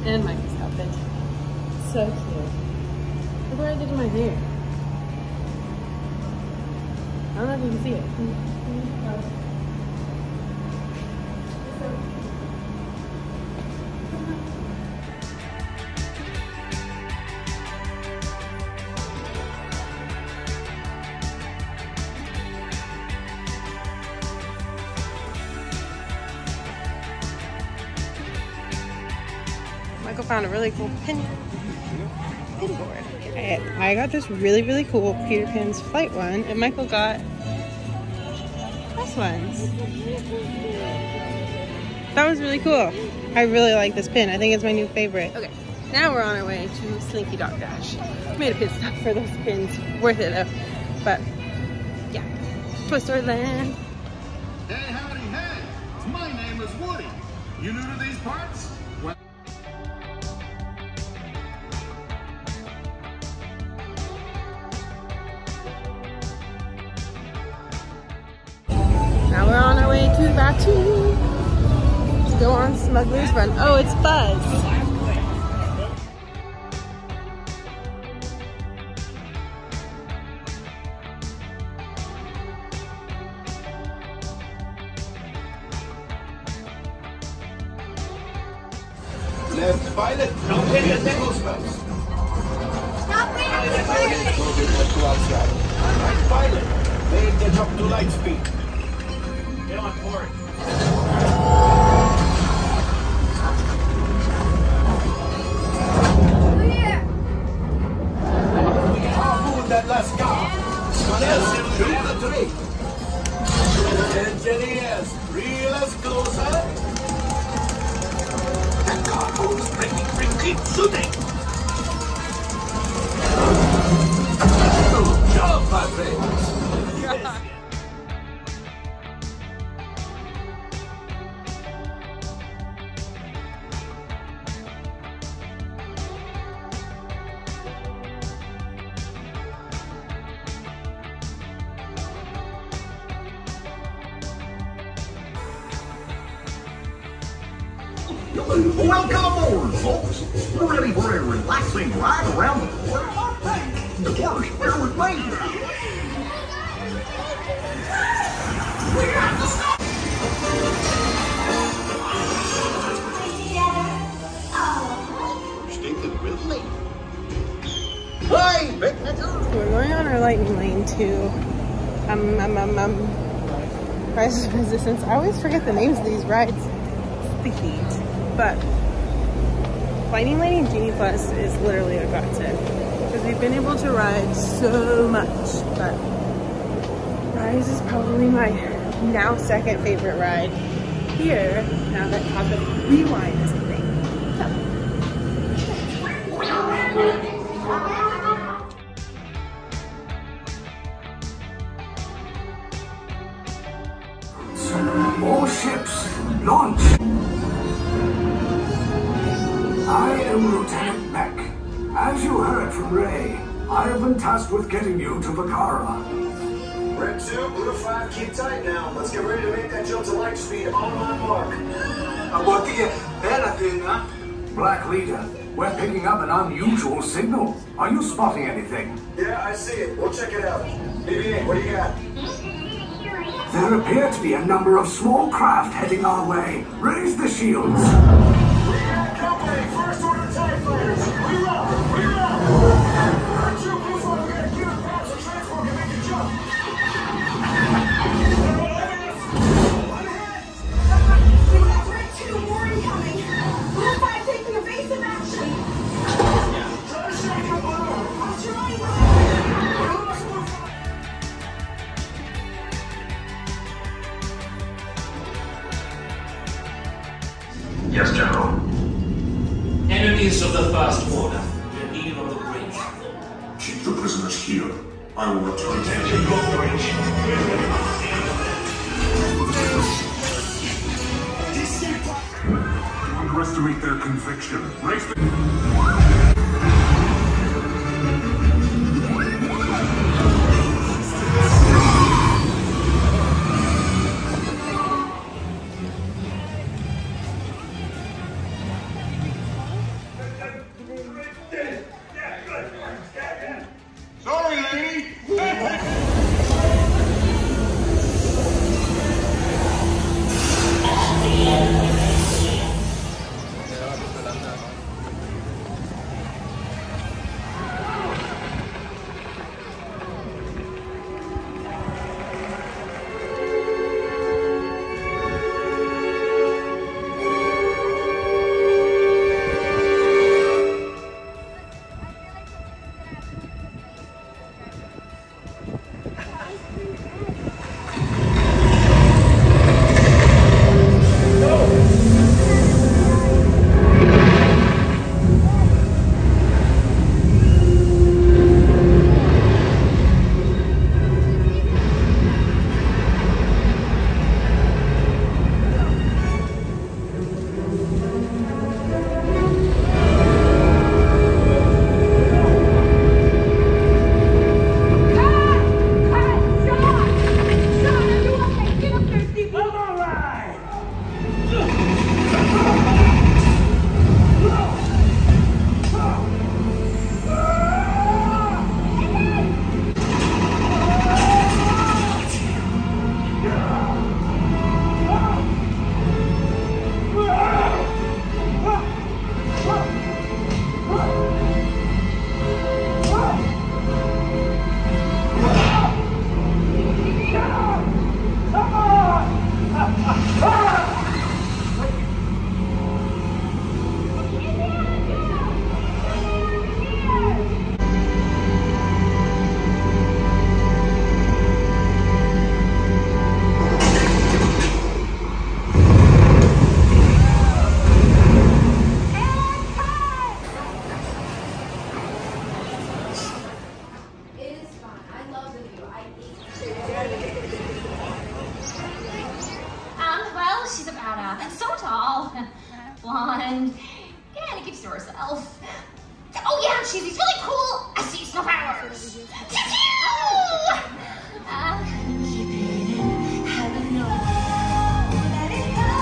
And Michael's outfit. So cute. Look what I did to my hair. I don't know if you can see it. Michael found a really cool pin board. I got this really cool Peter Pan's flight one, and Michael got this one. That was really cool. I really like this pin. I think it's my new favorite. Okay, now we're on our way to Slinky Dog Dash. Made a pit stop for those pins. Worth it though. But yeah, Toy Story Land. Hey, howdy, hey! My name is Woody. You new to these parts? Well, now we're on our way to Batu to go on Smuggler's Run. Oh, it's Buzz. left pilot, don't hit the signal spells. Stop waiting for the Right pilot, make the jump to light speed. Get on board. We can harpoon that last car. Engineers, reel us closer. That cargo is breaking. Keep shooting. Good job, my friends. Welcome aboard, folks. We're ready for a relaxing ride around the port of our bank. The port is where we're playing. We have to stop. Stinking Ridley. Hey, big We're going on our lightning lane to Rise of Resistance. I always forget the names of these rides. It's the heat. But Lightning Lane in Genie Plus is literally a godsend because we've been able to ride so much. But Rise is probably my now second favorite ride here now that Cosmic Rewind is a thing. So. All ships launch. I am Lieutenant Beck. As you heard from Ray, I have been tasked with getting you to Vakara. Red 2, Blue 5, keep tight now. Let's get ready to make that jump to light speed on my mark. Black Leader, we're picking up an unusual signal. Are you spotting anything? Yeah, I see it. We'll check it out. BB-8, what do you got? There appear to be a number of small craft heading our way. Raise the shields. We got company. First order TIE fighters. Reroute. Red 2, Blue 5, we got a gear pass so transport can make a jump. Red 2, more incoming. Blue 5 taking evasive action. Try to shake up on her. I'm trying. Yes, General. Enemies of the First Order. We're needed on the bridge. Keep the prisoners here. I will return to You underestimate their conviction. Raise the... Yeah, so tall, blonde, kind of keeps to herself. Oh yeah, she's really cool. I see snow powers. Heaven knows. Let it go.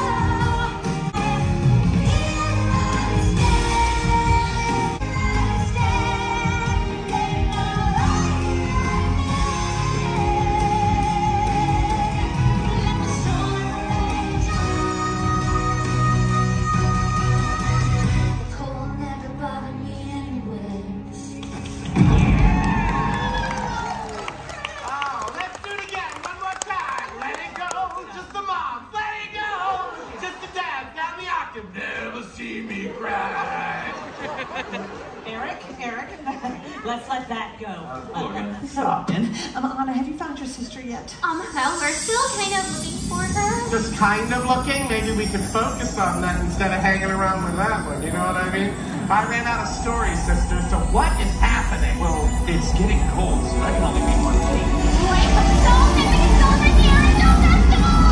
Eric, let's let that go. Stop in. Anna, have you found your sister yet? Well, we're still kind of looking for her. Just kind of looking? Maybe we could focus on that instead of hanging around with that one, you know what I mean? I ran out of stories, sister, so what is happening? Well, it's getting cold, so that can only mean one thing. Wait, but the dolls, I think it's over here. I know that doll.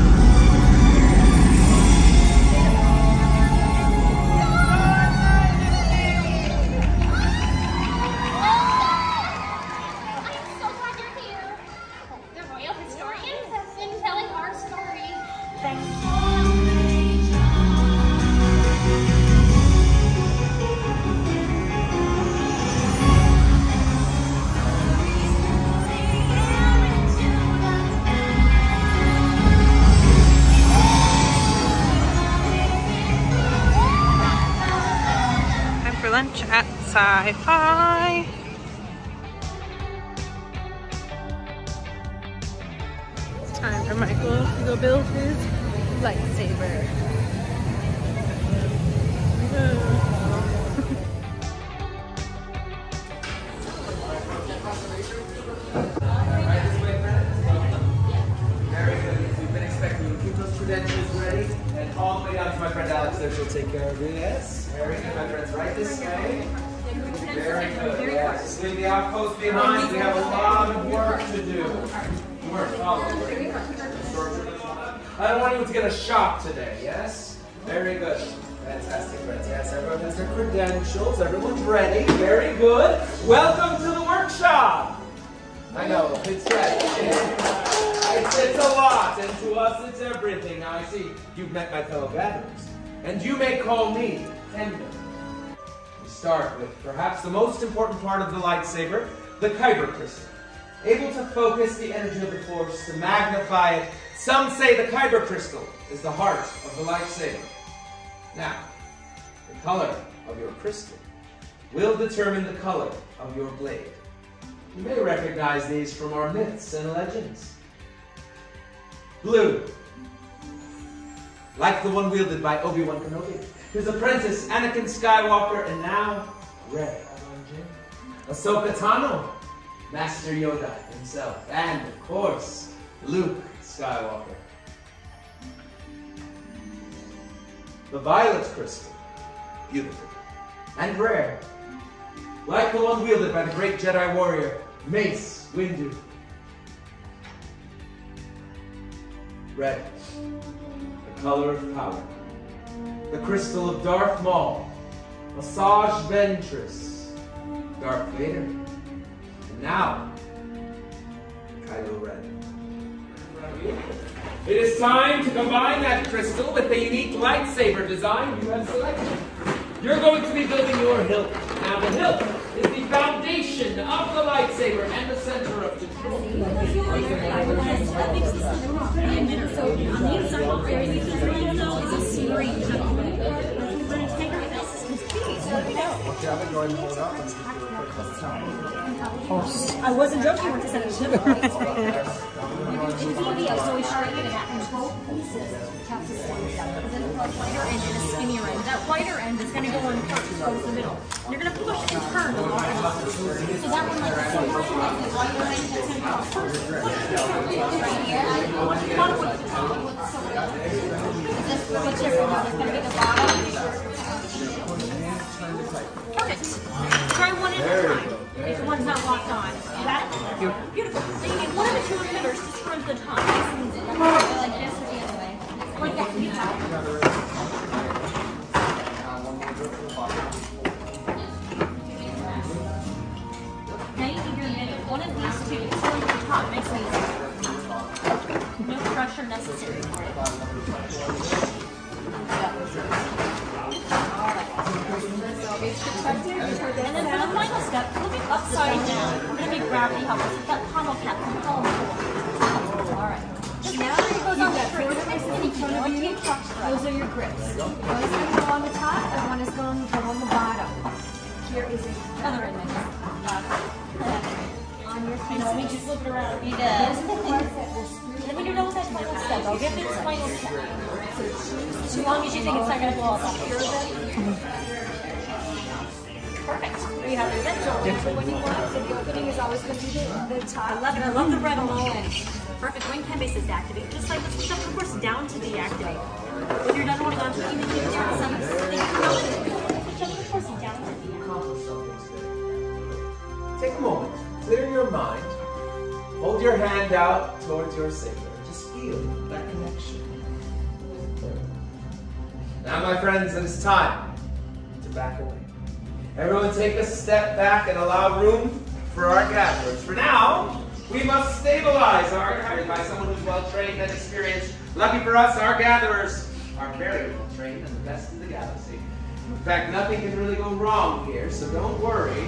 Lunch at Sci-Fi. It's time for Michael to go build his lightsaber. Very good. We've been expecting you. Keep those credentials ready. And all the way down to my friend Alex there. She'll take care of this. Very good, my friends. Right this way. Very good. Yes. Leave the outpost behind. We have a lot of work to do. Work. I don't want anyone to get a shock today, yes? Very good. Fantastic, friends. Yes, everyone has their credentials. Everyone's ready. Very good. Welcome to the workshop. I know, it's right. It's a lot, and to us it's everything. Now I see you've met my fellow gatherers, and you may call me Tender. We start with perhaps the most important part of the lightsaber, the kyber crystal. Able to focus the energy of the Force, to magnify it. Some say the kyber crystal is the heart of the lightsaber. Now, the color of your crystal will determine the color of your blade. You may recognize these from our myths and legends. Blue, like the one wielded by Obi-Wan Kenobi, his apprentice Anakin Skywalker, and now red, Ahsoka Tano, Master Yoda himself, and of course, Luke Skywalker. The violet crystal, beautiful and rare, like the one wielded by the great Jedi warrior Mace Windu. Red, the color of power, the crystal of Darth Maul, Asajj Ventress, Darth Vader, and now, Kylo Ren. It is time to combine that crystal with the unique lightsaber design you have selected. You're going to be building your hilt. Now the hilt is the foundation of the lightsaber and the center of control. I wasn't joking when I said it. So we straighten it out and both pieces have to stay together. Then a wider end and a skinnier end. That wider end is going to go in first, goes the middle. You're going to push and turn the longer one. So that one, like the wider end that's going to go first. Right here. What do you want to put the top? This whichever one is going to be the bottom. Perfect. Try one at a time. If one's not locked on. That? Beautiful. Then you get one of the two emitters to screw the top. Like this or the other way. Like that. necessary. And then for the final step, we'll be upside down. We're going to be gravity helpers. That pommel cap can fall on the floor. Alright. Now it goes on the straight. Those are your grips. One is going to go on the top and one is going to go on the bottom. Here is another end. On your feet. Let me just flip it around. He does. Then when you're done with that final step, I'll give this final step. As long as you think it's not going to blow up on you. Perfect. Are you happy with that? When you want, so the opening is always going to be the top. I love it. I love the red on all ends. Perfect. When chem base is activated, just like let's push up the course down to deactivate. When you're done holding on to it, even if you're down some, push up the course down to deactivate. Take a moment, clear your mind, hold your hand out towards your saber. Just feel that connection. Now, my friends, it is time to back away. Everyone take a step back and allow room for our gatherers. For now, we must stabilize our guided by someone who's well trained and experienced. Lucky for us, our gatherers are very well trained and the best in the galaxy. In fact, nothing can really go wrong here, so don't worry.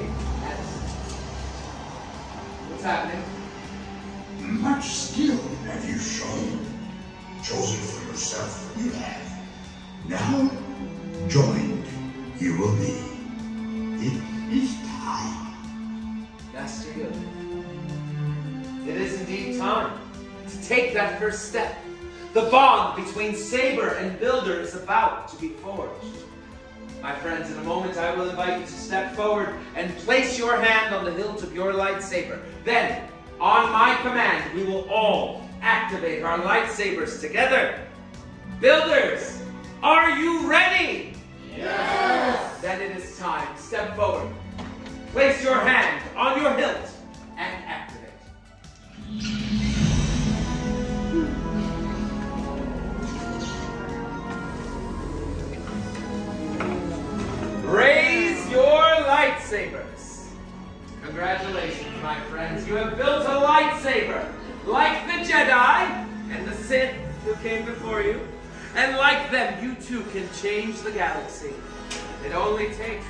What's happening? Much skill have you shown. Chosen for yourself, you have. Now, joined you will be. It is time. Master Yoda. It is indeed time to take that first step. The bond between Saber and Builder is about to be forged. My friends, in a moment I will invite you to step forward and place your hand on the hilt of your lightsaber. Then, on my command, we will all activate our lightsabers together. Builders, are you ready? Yes! Then it is time. Step forward. Place your hand on your hilt and activate. Raise your lightsabers. Congratulations, my friends. You have built a lightsaber like the Jedi and the Sith who came before you. And like them, you too can change the galaxy. It only takes...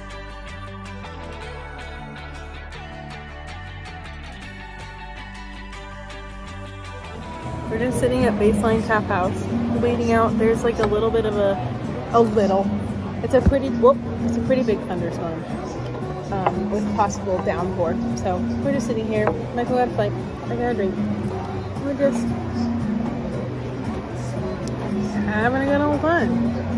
We're just sitting at Baseline Tap House, waiting out. There's like a little bit of it's a pretty big thunderstorm with possible downpour. So we're just sitting here. Michael got a flight. I got a drink. We're just having a good old fun.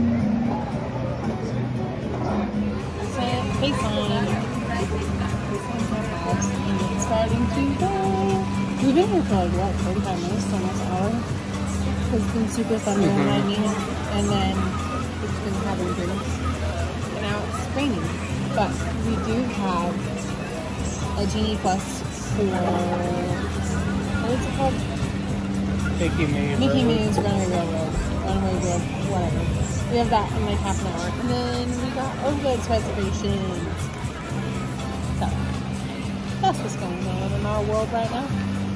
Baseline Tap House, and it's starting to go. We've been here for like, what, 45 minutes, almost an hour? It's been super thunder and lightning, and then it's been having drinks. And now it's raining. But we do have a Genie Plus for, what is it called? Mickey Minnie's Runaway Railroad, whatever. We have that in like half an hour. And then we got Ovid's reservations. So, that's what's going on in our world right now.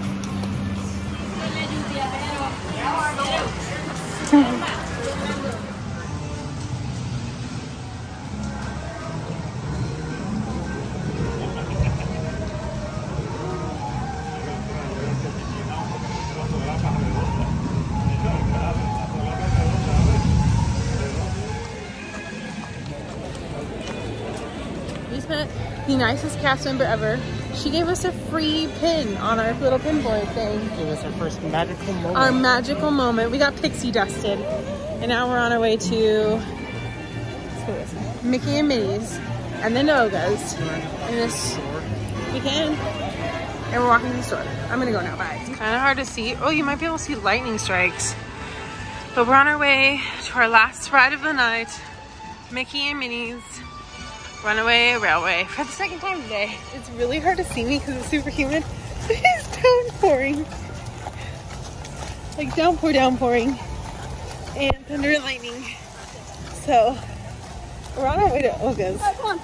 We met the nicest cast member ever. She gave us a free pin on our little pinboard thing. It was our first magical moment. Our magical moment. We got pixie dusted. And now we're on our way to Mickey and Minnie's and the Nogas in this weekend. And we're walking to the store. I'm gonna go now, bye. It's kind of hard to see. Oh, you might be able to see lightning strikes. But we're on our way to our last ride of the night. Mickey and Minnie's Runaway Railway for the second time today. It's really hard to see me because it's super humid. It's downpouring. Like downpouring. And thunder and lightning. So we're on our way to Oga's. Oh, come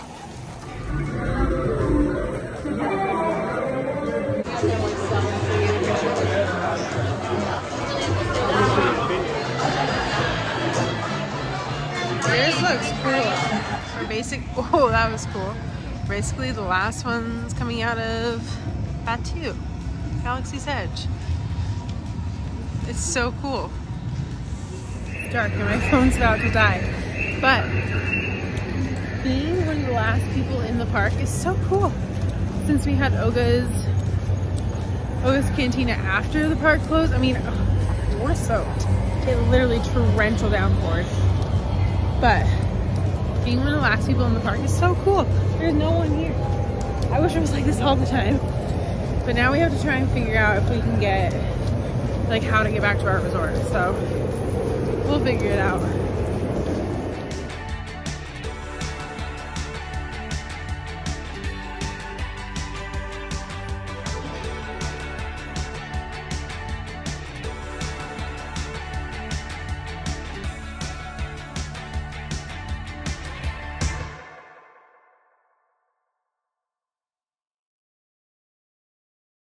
on. Oh, that was cool. Basically the last one's coming out of Batu, Galaxy's Edge. It's so cool. It's dark and my phone's about to die. But being one of the last people in the park is so cool. Since we had Oga's Cantina after the park closed, I mean, we're soaked. It literally torrential downpours. But being one of the last people in the park is so cool. There's no one here. I wish it was like this all the time. But now we have to try and figure out if we can get, like, how to get back to our resort. So we'll figure it out.